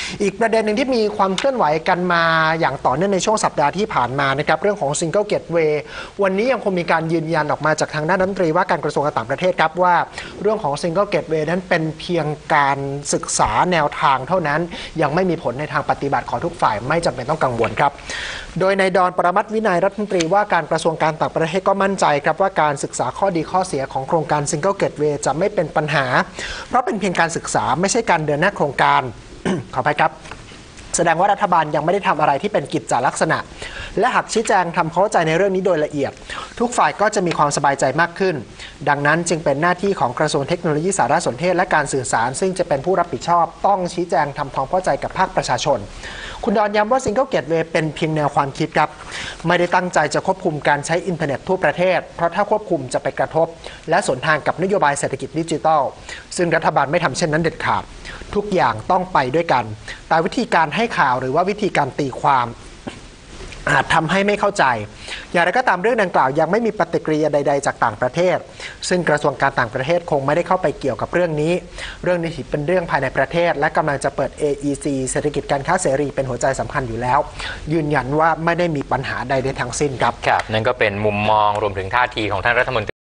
อีกประเด็นหนึ่งที่มีความเคลื่อนไหวกันมาอย่างต่อเนื่องในช่วงสัปดาห์ที่ผ่านมานะครับเรื่องของ Single Gateway วันนี้ยังคงมีการยืนยันออกมาจากทางด้านรัฐมนตรีว่าการกระทรวงการต่างประเทศครับว่าเรื่องของ Single Gateway นั้นเป็นเพียงการศึกษาแนวทางเท่านั้นยังไม่มีผลในทางปฏิบัติของทุกฝ่ายไม่จำเป็นต้องกังวลครับโดยนายดอนปรมัตถ์วินัยรัฐมนตรีว่าการกระทรวงการต่างประเทศก็มั่นใจครับว่าการศึกษาข้อดีข้อเสียของโครงการ Single Gateway จะไม่เป็นปัญหาเพราะเป็นเพียงการศึกษาไม่ใช่การเดินหน้าโครงการ ขออภัยครับแสดงว่ารัฐบาลยังไม่ได้ทำอะไรที่เป็นกิจจลักษณะและหากชี้แจงทำเข้าใจในเรื่องนี้โดยละเอียดทุกฝ่ายก็จะมีความสบายใจมากขึ้นดังนั้นจึงเป็นหน้าที่ของกระทรวงเทคโนโลยีสารสนเทศและการสื่อสารซึ่งจะเป็นผู้รับผิดชอบต้องชี้แจงทำความเข้าใจกับภาคประชาชนคุณดอนย้ำว่า Single Gateway เป็นเพียงแนวความคิดครับไม่ได้ตั้งใจจะควบคุมการใช้อินเทอร์เน็ตทั่วประเทศเพราะถ้าควบคุมจะไปกระทบและสวนทางกับนโยบายเศรษฐกิจดิจิทัลซึ่งรัฐบาลไม่ทำเช่นนั้นเด็ดขาดทุกอย่างต้องไปด้วยกันแต่วิธีการให้ข่าวหรือว่าวิธีการตีความอาจทำให้ไม่เข้าใจอย่างไรก็ตามเรื่องดังกล่าวยังไม่มีปฏิกิริยาใดๆจากต่างประเทศซึ่งกระทรวงการต่างประเทศคงไม่ได้เข้าไปเกี่ยวกับเรื่องนี้ถือเป็นเรื่องภายในประเทศและกำลังจะเปิด AEC เศรษฐกิจการค้าเสรีเป็นหัวใจสำคัญอยู่แล้วยืนยันว่าไม่ได้มีปัญหาใดๆทั้งสิ้นครับนั่นก็เป็นมุมมองรวมถึงท่าทีของท่านรัฐมนตรี